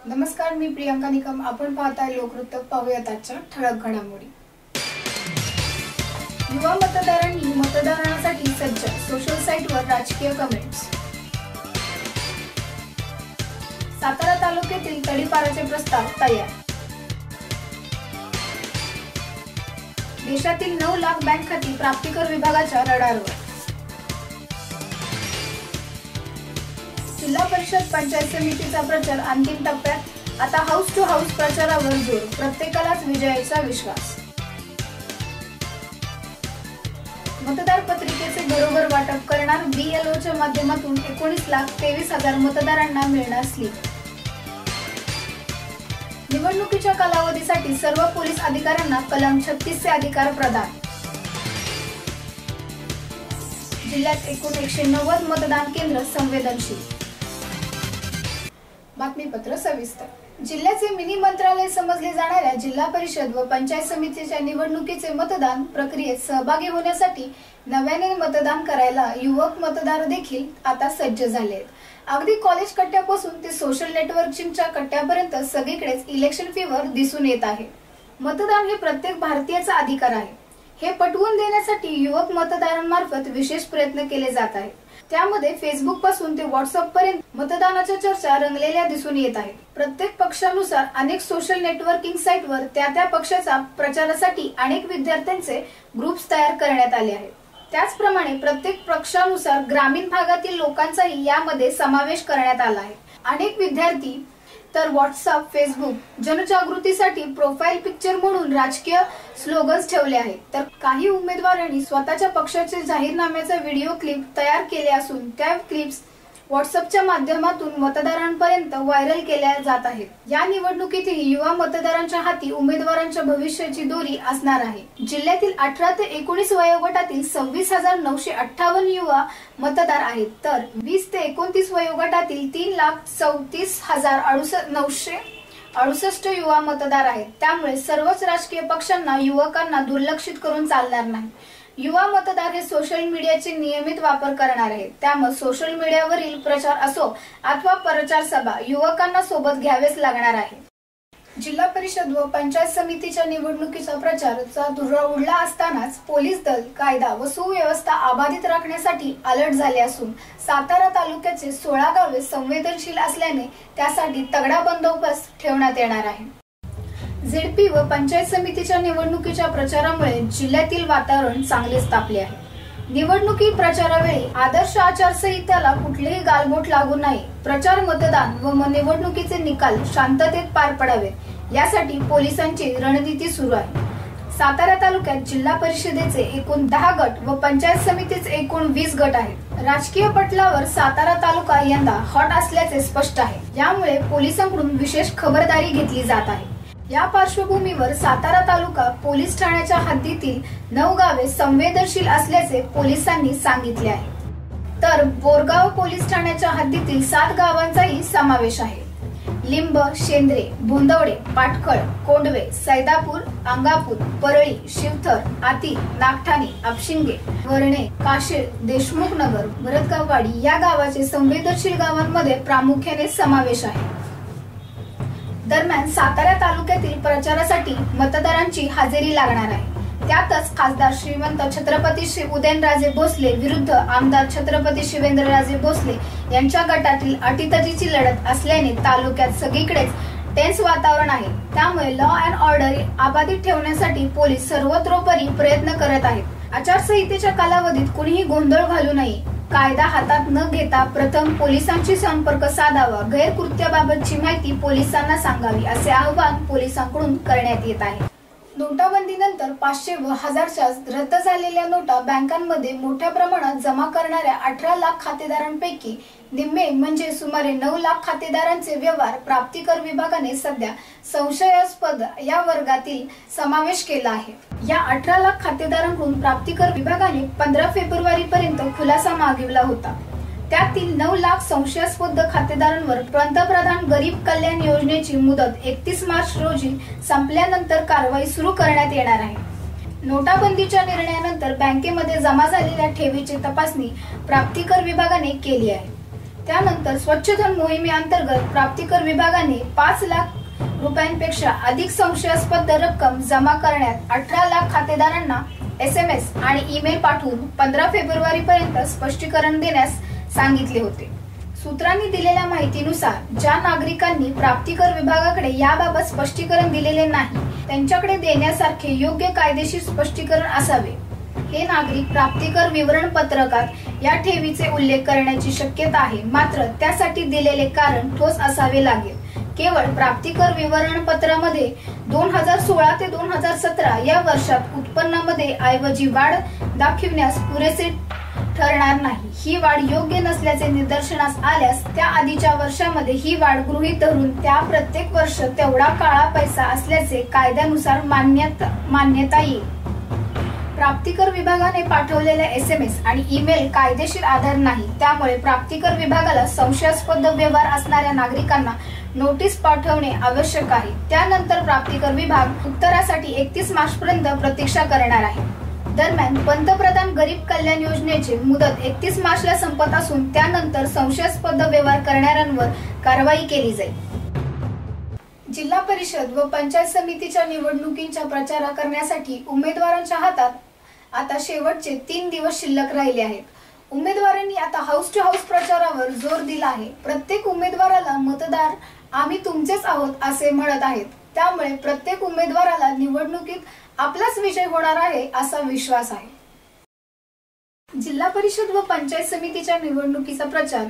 नमस्कार, मी प्रियंका निकम. आपण पाहताय लोकवृत्त. पाहूयात आजच्या ठळक घडामोडी. युवा मतदारांनी मतदानासाठी सज्ज, सोशल साईटवर राजकीय कमेंट्स. सातारा तालुक्यातील तडीपाराचे प्रस्ताव तयार. देशातील 9 लाख बँक खाती प्राप्तिकर विभागाच्या रडारवर. जिल्हा परिषद पंचायत समितीचा प्रचार अंतिम टप्प्यात. आता हाऊस टू हाऊस प्रचारावर जोर. प्रत्येकालाच विजयाचा विश्वास. मतदार पत्रिकेचे घरोघर वाटप करणार. BLOच्या माध्यमातून 19,23,000 मतदारांना मिळणार स्लिप. निवडणुकीच्या कालावधीसाठी सर्व पोलीस अधिकाऱ्यांना कलम 36 चे अधिकार प्रदान. जिल्ह्यात एकूण 190 मतदान केंद्र संवेदनशील. बातमीपत्र सविस्तर. जिल्ह्याचे मिनी मंत्रालय समजले जाणाऱ्या जिल्हा परिषद व पंचायत समितीच्या निवडणुकीचे मतदान प्रक्रियेत सहभागी होण्यासाठी नव्याने मतदान करायला युवक मतदार देखील आता सज्ज झाले आहेत. अगदी कॉलेज कट्ट्यापासून ते सोशल नेटवर्किंगच्या कट्ट्यापर्यंत सगळीकडेच इलेक्शन फीवर दिसून येत आहे. मतदान हे प्रत्येक भारतीयाचा अधिकार आहे हे पटवून देण्यासाठी युवक मतदारांमार्फत विशेष प्रयत्न केले जात आहेत. त्यामध्ये फेसबुक पासून ते व्हॉट्सअप पर्यंत मतदानाच्या चर्चा रंगलेल्या दिसून येत आहेत. प्रत्येक पक्षानुसार अनेक सोशल नेटवर्किंग साईटवर त्या पक्षाचा प्रचारासाठी अनेक विद्यार्थ्यांचे ग्रुप्स तयार करण्यात आले आहेत. त्याचप्रमाणे प्रत्येक पक्षानुसार ग्रामीण भागातील लोकांचाही यामध्ये समावेश करण्यात आला आहे. अनेक विद्यार्थी तर व्हॉट्सअप, फेसबुक जनजागृतीसाठी प्रोफाईल पिक्चर म्हणून राजकीय स्लोगन्स ठेवले आहेत. तर काही उमेदवारांनी स्वतःच्या पक्षाचे जाहीरनाम्याचा व्हिडिओ क्लिप तयार केले असून त्या क्लिप्स व्हॉट्सअपच्या माध्यमातून मतदारांपर्यंत व्हायरल केल्या जात आहेत. या निवडणुकीतही युवा मतदारांच्या हाती उमेदवारांच्या भविष्याची दोरी असणार आहे. जिल्ह्यातील 18 ते 19 वयोगटातील 26,958 युवा मतदार आहेत, तर 20 ते 29 वयोगटातील 3,34,968 युवा मतदार आहेत. त्यामुळे सर्वच राजकीय पक्षांना युवकांना दुर्लक्षित करून चालणार नाही. युवा मतदार हे सोशल मीडियाचे नियमित वापर करणार आहेत. त्यामुळे सोशल मीडियावरील प्रचार असो अथवा प्रचार सभा युवकांना सोबत घ्यावेच लागणार आहे. जिल्हा परिषद व पंचायत समितीच्या निवडणुकीचा प्रचाराचा धुरळा उडला असतानाच पोलीस दल कायदा व सुव्यवस्था अबाधित राखण्यासाठी अलर्ट झाले असून सातारा तालुक्याचे 16 गावे संवेदनशील असल्याने त्यासाठी तगडा बंदोबस्त ठेवण्यात येणार आहे. ZP व पंचायत समितीच्या निवडणुकीच्या प्रचारामुळे जिल्ह्यातील वातावरण चांगलेच तापले आहे. निवडणुकी प्रचारावेळी आदर्श आचारसंहितेला कुठलेही गालबोट लागू नये. प्रचार, मतदान व निवडणुकीचे निकाल शांततेत पार पडावेत यासाठी पोलिसांची रणनीती सुरू आहे. सातारा तालुक्यात जिल्हा परिषदेचे एकूण 10 गट व पंचायत समितीचे एकूण 20 गट आहेत. राजकीय पटलावर सातारा तालुका यंदा हॉट असल्याचे स्पष्ट आहे. यामुळे पोलिसांकडून विशेष खबरदारी घेतली जात आहे. या पार्श्वभूमीवर सातारा तालुका पोलीस ठाण्याच्या हद्दीतील 9 गावे संवेदनशील असल्याचे पोलिसांनी सांगितले आहे. तर बोरगाव पोलीस ठाण्याच्या हद्दीतील 7 गावांचाही समावेश आहे. लिंब, शेंद्रे, भोंदवडे, पाटखळ, कोंडवे, सैदापूर, अंगापूर, परळी, शिवथर, आती, नागठाणे, आपशिंगे, वरणे, काशीळ, देशमुख नगर, भरतगाववाडी या गावाचे संवेदनशील गावांमध्ये प्रामुख्याने समावेश आहे. दरम्यान सातारा तालुक्यातील प्रचारासाठी मतदारांची हजेरी लागणार आहे. त्यातच खासदार श्रीमंत छत्रपती श्री उदयनराजे भोसले विरुद्ध आमदार छत्रपती शिवेंद्रराजे भोसले यांच्या गटातील अटीतटीची लढत असल्याने तालुक्यात सगळीकडेच टेन्स वातावरण आहे. त्यामुळे लॉ अँड ऑर्डर अबाधित ठेवण्यासाठी पोलीस सर्वतोपरी प्रयत्न करत आहेत. आचारसंहितेच्या कालावधीत कुणीही गोंधळ घालू नये. कायदा हातात न घेता प्रथम पोलिसांशी संपर्क साधावा. गैरकृत्याबाबतची माहिती पोलिसांना सांगावी असे आवाहन पोलिसांकडून करण्यात येत आहे. नोटाबंदीनंतर 500 व 1000च्या रद्द झालेल्या नोटा बँकांमध्ये मोठ्या प्रमाणात जमा करणाऱ्या 18 लाख खातेदारांपैकी निम्मे म्हणजे सुमारे 9 लाख खातेदारांचे व्यवहार प्राप्तिकर विभागाने सध्या संशयास्पद या वर्गातील समावेश केला आहे. या 18 लाख खातेदारांकडून प्राप्तिकर विभागाने 15 फेब्रुवारी पर्यंत खुलासा मागितला होता. त्यातील 9 लाख संशयास्पद खातेदारांवर पंतप्रधान गरीब कल्याण योजनेची मुदत 31 मार्च रोजी संपल्यानंतर कारवाई सुरू करण्यात येणार आहे. नोटाबंदीच्या निर्णयानंतर बँकेमध्ये जमा झालेल्या ठेवीची तपासणी प्राप्तिकर विभागाने केली आहे. त्यानंतर स्वच्छधन मोहिमेअंतर्गत प्राप्तिकर विभागाने 5 लाख रुपयांपेक्षा अधिक संशयास्पद रक्कम जमा करण्यात 18 लाख खातेदारांना SMS आणि ईमेल पाठवून 15 फेब्रुवारी पर्यंत स्पष्टीकरण देण्यास सांगितले होते। सूत्रांनी दिलेल्या माहितीनुसार ज्या नागरिकांनी प्राप्तिकर विभागाकडे याबाबत स्पष्टीकरण दिलेले नाही त्यांच्याकडे देण्यासारखे योग्य कायदेशीर स्पष्टीकरण असावे। हे नागरिक प्राप्तिकर विवरण पत्रकात या ठेवीचे उल्लेख करण्याची शक्यता आहे, मात्र त्यासाठी दिलेले कारण ठोस असावे लागेल। केवळ प्राप्तिकर विवरणपत्रामध्ये 2016 ते 2017 या वर्षात उत्पन्नामध्ये ऐवजी वाढ दाखविण्यास पुरेसे ठरणार नाही। ही वाढ योग्य नसल्याचे निदर्शनास आल्यास त्या आधीच्या वर्षामध्ये ही वाढ गृहीत धरून त्या प्रत्येक वर्ष तेवढा काळा पैसा असल्याचे कायद्यानुसार मान्यता येईल। प्राप्तिकर विभागाने पाठवलेल्या SMS आणि ईमेल कायदेशीर आधार नाही, त्यामुळे प्राप्तिकर विभागाला संशयास्पद व्यवहार असणाऱ्या नागरिकांना नोटीस पाठवणे आवश्यक आहे। त्यानंतर प्राप्तिकर विभाग उत्तरासाठी 31 मार्च पर्यंत प्रतीक्षा करणार आहे। दरम्यान पंतप्रधान गरीब कल्याण योजनेची मुदत 31 मार्चला संपत असून त्यानंतर संशयास्पद व्यवहार करणाऱ्यांवर कारवाई केली जाईल। जिल्हा परिषद व पंचायत समितीच्या निवडणुकींच्या प्रचार करण्यासाठी उमेदवारांच्या हातात आता शेवटचे 3 दिवस शिल्लक राहिले आहेत। उमेदवारांनी आता हाऊस टू हाऊस प्रचारावर जोर दिला आहे। प्रत्येक उमेदवाराला मतदार आम्ही तुमचेच आहोत असे म्हणत आहेत, त्यामुळे प्रत्येक उमेदवाराला निवडणुकीत आपलाच विजय होणार आहे असा विश्वास आहे। जिल्हा परिषद व पंचायत समितीच्या निवडणुकीचा प्रचार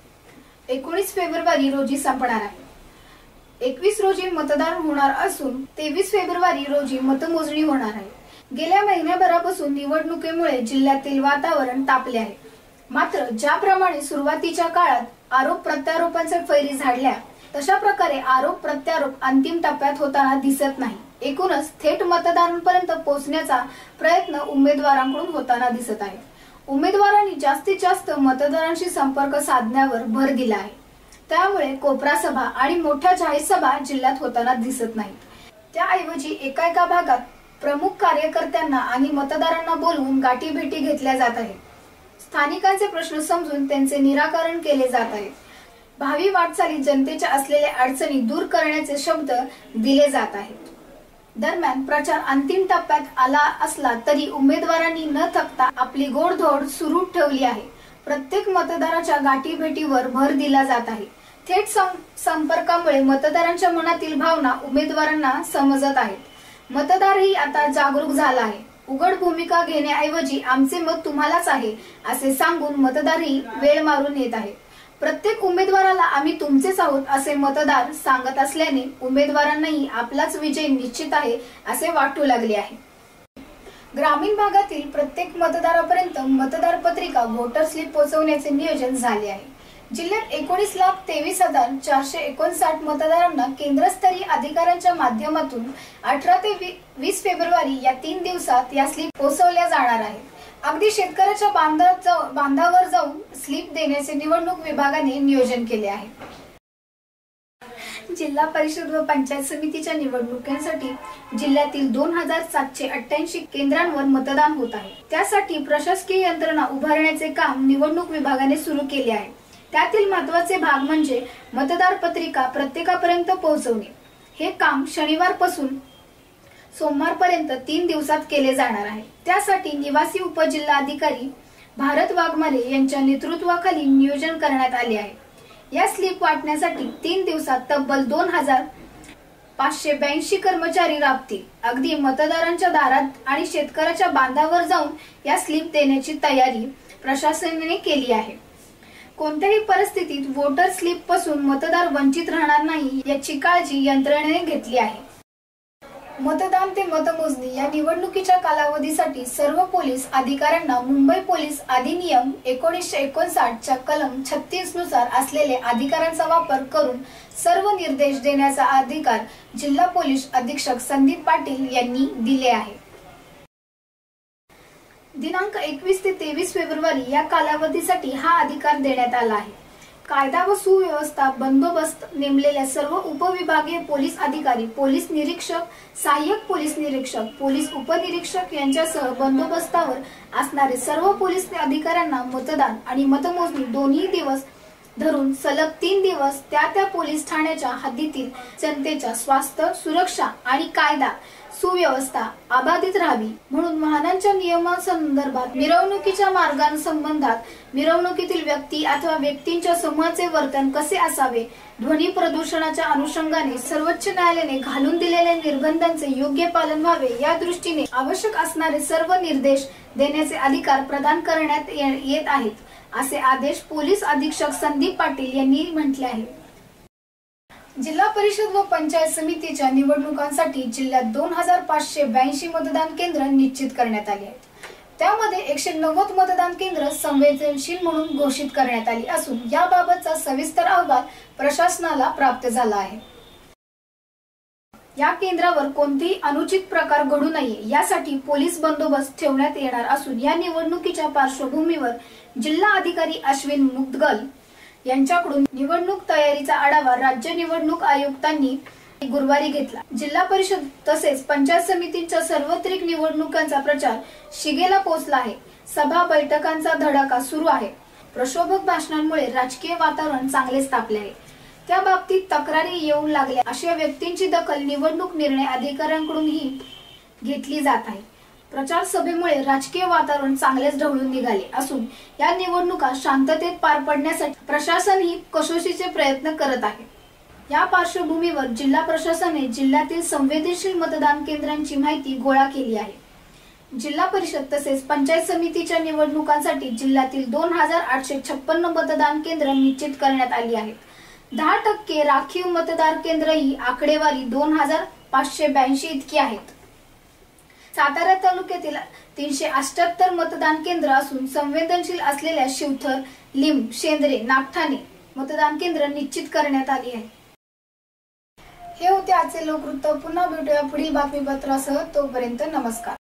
19 फेब्रुवारी रोजी संपणार आहे। 21 रोजी मतदान होणार असून 23 फेब्रुवारी रोजी मतमोजणी होणार आहे। गेल्या महिन्याभरापासून निवडणुकीमुळे जिल्ह्यातील वातावरण तापले आहे, मात्र ज्याप्रमाणे सुरुवातीच्या काळात आरोप प्रत्यारोपांच्या फैरी झाडल्या तशा प्रकारे आरोप प्रत्यारोप अंतिम टप्प्यात होताना दिसत नाही। एकूणच थेट मतदारांपर्यंत पोहोचण्याचा प्रयत्न उमेदवारांकडून होताना दिसत आहे। उमेदवारांनी जास्तीत जास्त मतदारांशी संपर्क साधण्यावर भर दिला आहे, त्यामुळे कोपरा सभा आणि मोठ्या जाहीर सभा जिल्ह्यात होताना दिसत नाहीत। त्याऐवजी एका भागात प्रमुख कार्यकर्त्यांना आणि मतदारांना बोलवून गाठीभेटी घेतल्या जात आहेत। स्थानिकांचे प्रश्न समजून त्यांचे निराकरण केले जात आहे। भावी वाटचालीत जनतेच्या असलेल्या अडचणी दूर करण्याचे शब्द दिले जात आहेत। दरम्यान प्रचार अंतिम टप्प्यात आला असला तरी उमेदवारांनी न थकता आपली गोडधोड सुरू ठेवली आहे। प्रत्येक मतदाराच्या गाठीभेटीवर भर दिला जात आहे। थेट संपर्कामुळे मतदारांच्या मनातील भावना उमेदवारांना समजत आहेत। मतदारही आता जागरूक झाला आहे। उघड भूमिका घेण्याऐवजी आमचे मत तुम्हालाच आहे असे सांगून मतदारही वेळ मारून येत आहे। प्रत्येक उमेदवाराला आम्ही तुमचेच आहोत असे मतदार सांगत असल्याने उमेदवारांनाही आपलाच विजय निश्चित आहे असे वाटू लागले आहे। ग्रामीण भागातील प्रत्येक मतदारापर्यंत मतदार पत्रिका वोटर स्लिप पोहोचवण्याचे नियोजन झाले आहे। जिल्ह्यात 19,23,459 मतदारांना केंद्रस्तरीय अधिकाऱ्यांच्या माध्यमातून 18 ते 20 फेब्रुवारी या 3 दिवसात या स्लिप पोहोचवल्या जाणार आहेत। अगदी शेतकऱ्याच्या बांधावर जाऊन स्लिप देण्याचे निवडणूक विभागाने नियोजन केले आहे। जिल्हा परिषद व पंचायत समितीच्या निवडणुकांसाठी जिल्ह्यातील 2,788 केंद्रांवर मतदान होत आहे। त्यासाठी प्रशासकीय यंत्रणा उभारण्याचे काम निवडणूक विभागाने सुरू केले आहे। त्यातील महत्त्वाचे भाग म्हणजे मतदार पत्रिका प्रत्येकापर्यंत पोहोचवणे। हे काम शनिवारपासून सोमवारपर्यंत 3 दिवसात केले जाणार आहे। त्यासाठी निवासी उपजिल्हाधिकारी भारत वाघमारे यांच्या नेतृत्वाखाली नियोजन करण्यात आले आहे। या स्लिप वाटण्यासाठी 3 दिवसात तब्बल 2,582 कर्मचारी राबतील। अगदी मतदारांच्या दारात आणि शेतकऱ्याच्या बांधावर जाऊन या स्लिप देण्याची तयारी प्रशासनाने केली आहे। कोणत्याही परिस्थितीत वोटर स्लिप पासून मतदार वंचित राहणार नाही याची काळजी यंत्रणेने घेतली आहे। मतदान ते मतमोजणी या निवडणुकीच्या कालावधीसाठी सर्व पोलीस अधिकाऱ्यांना मुंबई पोलीस अधिनियम 1959 च्या कलम 36 नुसार असलेले अधिकारांचा वापर करून सर्व निर्देश देण्याचा अधिकार जिल्हा पोलीस अधीक्षक संदीप पाटील यांनी दिले आहे। दिनांक 21 ते 23 फेब्रुवारी या कालावधीसाठी हा अधिकार देण्यात आला आहे। कायदा व सुव्यवस्था बंदोबस्त नेमलेल्या सर्व उपविभागीय पोलीस अधिकारी, पोलीस निरीक्षक, सहाय्यक पोलीस निरीक्षक, पोलीस उपनिरीक्षक यांच्यासह बंदोबस्तावर असणारे सर्व पोलीस अधिकाऱ्यांना मतदान आणि मतमोजणी दोन्ही दिवस धरून सलग 3 दिवस त्या पोलीस ठाण्याच्या हद्दीतील जनतेच्या स्वास्थ्य, सुरक्षा आणि कायदा सुव्यवस्था अबाधित राहावी म्हणून वाहनांच्या नियमांसंदर्भात, मिरवणुकीच्या मार्गांसंबंधात, मिरवणुकीतील व्यक्ती अथवा व्यक्तींच्या समूहाचे वर्तन कसे असावे, ध्वनी प्रदूषणाच्या अनुषंगाने सर्वोच्च न्यायालयाने घालून दिलेल्या निर्बंधांचे योग्य पालन व्हावे या दृष्टीने आवश्यक असणारे सर्व निर्देश देण्याचे अधिकार प्रदान करण्यात येत आहेत, असे आदेश पोलीस अधीक्षक संदीप पाटील यांनी म्हटले आहे. जिल्हा परिषद व पंचायत समितीच्या निवडणुकांसाठी जिल्ह्यात 2582 मतदान केंद्र निश्चित करण्यात आली आहेत. त्यामध्ये 190 मतदान केंद्र संवेदनशील म्हणून घोषित करण्यात आली असून याबाबतचा सविस्तर अहवाल प्रशासनाला प्राप्त झाला आहे. या केंद्रावर कोणतेही अनुचित प्रकार घडू नये यासाठी पोलीस बंदोबस्त ठेवण्यात येणार असून या निवडणुकीच्या पार्श्वभूमीवर जिल्हा अधिकारी अश्विन मुदगल यांच्याकडून निवडणूक तयारीचा आढावा राज्य निवडणूक आयुक्तांनी गुरुवारी घेतला. जिल्हा परिषद तसेच पंचायत समितीच्या सार्वत्रिक निवडणुकांचा प्रचार शिगेला पोहोचला आहे. सभा बैठकांचा धडाका सुरू आहे. प्रक्षोभक भाषणांमुळे राजकीय वातावरण चांगलेच तापले आहे. त्या बाबतीत तक्रारी येऊ लागल्या अशा व्यक्तींची दखल निवडणूक निर्णय अधिकाऱ्यांकडूनही घेतली जात आहे. प्रचार सभेमुळे राजकीय वातावरण चांगलेच ढवळून निघाले असून या निवडणुका शांततेत पार पडण्यासाठी प्रशासन ही कसोशीचे प्रयत्न करत आहे. या पार्श्वभूमीवर जिल्हा प्रशासनाने जिल्ह्यातील संवेदनशील मतदान केंद्रांची माहिती गोळा केली आहे. जिल्हा परिषद तसेच पंचायत समितीच्या निवडणुकांसाठी जिल्ह्यातील 2856 मतदान केंद्र निश्चित करण्यात आली आहेत. 10% राखीव मतदार केंद्र ही आकडेवारी 2582 इतकी आहेत. सातारा तालुक्यातील 378 मतदान केंद्र असून संवेदनशील असलेल्या शिवथर, लिंब, शेंद्रे, नागठाणे मतदान केंद्र निश्चित करण्यात आली आहे. हे होते आजचे लोकवृत्त. पुन्हा भेटूया पुढील बातमीपत्रासह. तोपर्यंत नमस्कार.